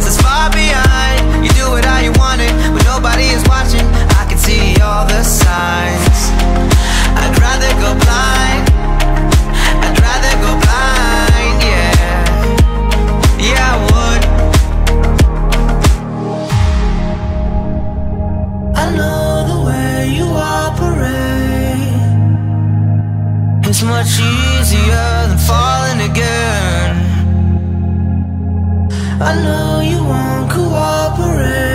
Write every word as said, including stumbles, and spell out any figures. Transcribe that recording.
that's far behind. You do it how you want it, when nobody is watching. I can see all the signs. I'd rather go blind, I'd rather go blind, yeah. Yeah, I would. I know the way you operate, it's much easier than falling again. I know you won't cooperate.